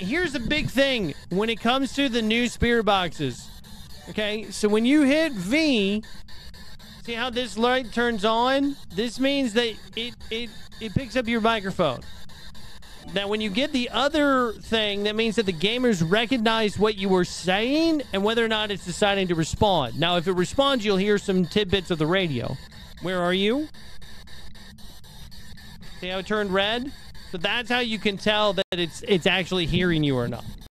here's the big thing when it comes to the new spirit boxes. Okay, so when you hit V, see how this light turns on? This means that it picks up your microphone. Now, when you get the other thing, that means that the gamers recognize what you were saying and whether or not it's deciding to respond. Now, if it responds, you'll hear some tidbits of the radio. Where are you? See how it turned red? So that's how you can tell that it's actually hearing you or not.